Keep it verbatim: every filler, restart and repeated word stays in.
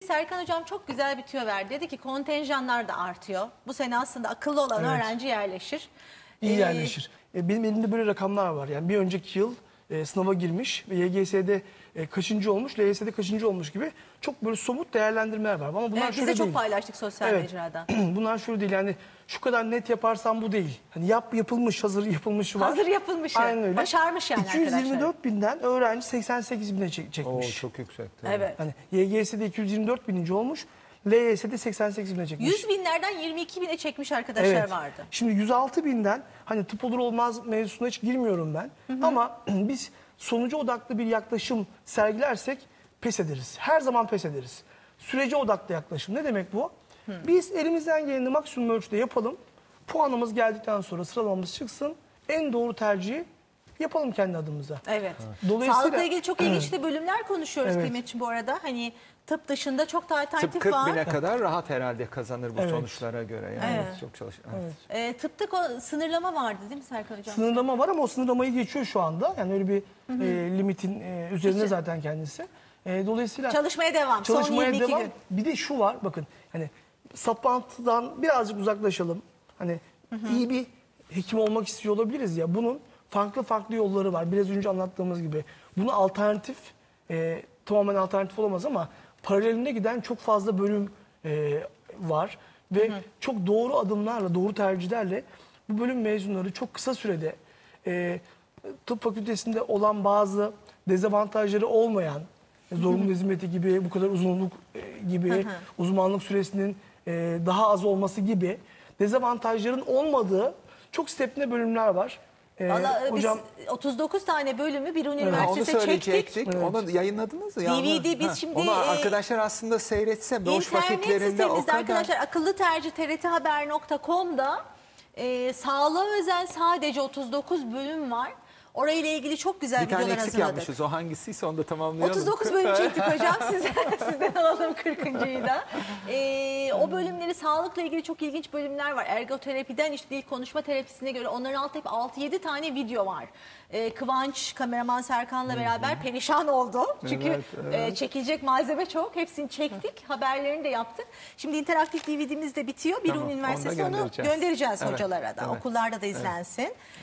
Serkan Hocam çok güzel bir tüyo verdi. Dedi ki kontenjanlar da artıyor. Bu sene aslında akıllı olan Evet. öğrenci yerleşir. İyi Ee, yerleşir. E, Benim elimde böyle rakamlar var. Yani bir önceki yıl e, sınava girmiş ve Y G S'de e, kaçıncı olmuş, L Y S'de kaçıncı olmuş gibi çok böyle somut değerlendirmeler var. Ama bunlar evet, biz şöyle de çok değil. paylaştık sosyal Evet. mecrada. Bunlar şöyle değil, yani şu kadar net yaparsam bu değil. Hani yap yapılmış, hazır yapılmışı var. Hazır yapılmış. Aynen öyle. Başarmış yani iki yüz yirmi dört arkadaşlar. binden öğrenci seksen sekiz bine çek- Oo, çekmiş. çok yüksekti. Evet. Hani Y G S'de iki yüz yirmi dört bininci olmuş, L Y S'de seksen sekiz bine çekmiş. yüz binlerden yirmi iki bine çekmiş arkadaşlar Evet. vardı. Şimdi yüz altı binden hani tıp olur olmaz mevzusuna hiç girmiyorum ben. Hı hı. Ama biz sonuca odaklı bir yaklaşım sergilersek pes ederiz. Her zaman pes ederiz. Sürece odaklı yaklaşım. Ne demek bu? Hı. Biz elimizden geleni maksimum ölçüde yapalım. Puanımız geldikten sonra sıralamamız çıksın. En doğru tercihi yapalım kendi adımıza. Evet. Dolayısıyla- Sağlıkla ilgili çok ilginç de bölümler konuşuyoruz Evet. Kıymetçim bu arada. Hani tıp dışında çok da Tıp alternatif kırk var. bine kadar rahat herhalde kazanır bu Evet. sonuçlara göre. Yani Evet. çok çalış. Evet. Ee, tıpta ko- sınırlama vardı değil mi Serkan Hocam? Sınırlama var ama o sınırlamayı geçiyor şu anda. Yani öyle bir e, limitin e, üzerinde İşte. zaten kendisi. E, dolayısıyla Çalışmaya devam. çalışmaya Son yirmi iki devam. gün. Bir de şu var, bakın hani saplantıdan birazcık uzaklaşalım. Hani iyi bir hekim olmak istiyor olabiliriz ya. Bunun farklı farklı yolları var. Biraz önce anlattığımız gibi. Bunu alternatif, e, tamamen alternatif olamaz ama paralelinde giden çok fazla bölüm e, var. Ve çok doğru adımlarla, doğru tercihlerle bu bölüm mezunları çok kısa sürede e, tıp fakültesinde olan bazı dezavantajları olmayan, zorunlu hizmeti gibi, bu kadar uzunluk e, gibi, uzmanlık süresinin e, daha az olması gibi dezavantajların olmadığı çok stepne bölümler var. E, Valla hocam biz otuz dokuz tane bölümü bir Ha, onu üniversitede çektik. söyleyecektik. Onu yayınladınız mı? D V D biz Ha, şimdi, Onu e, arkadaşlar aslında seyretse boş İnternet vakitlerinde o sitemizde kadar. arkadaşlar akıllı tercih t r t haber nokta com'da e, sağlığa özel sadece otuz dokuz bölüm var. Orayla ilgili çok güzel Bir tane videolar eksik hazırladık. yapmışız. O hangisiyse onu da tamamlayalım. otuz dokuz bölüm çektik hocam. Sizden, sizden alalım kırkıncıyı da. Ee, o bölümleri sağlıkla ilgili çok ilginç bölümler var. Ergoterapiden işte dil konuşma terapisine göre onların altı hep altı yedi tane video var. Ee, Kıvanç kameraman Serkan'la beraber perişan oldu. Çünkü Evet, evet. E, çekilecek malzeme çok. Hepsini çektik. Haberlerini de yaptık. Şimdi interaktif D V D'miz de bitiyor. Bir Tamam, onu da Üniversitesi onu göndereceğiz. göndereceğiz Evet, hocalara da. evet. Okullarda da izlensin.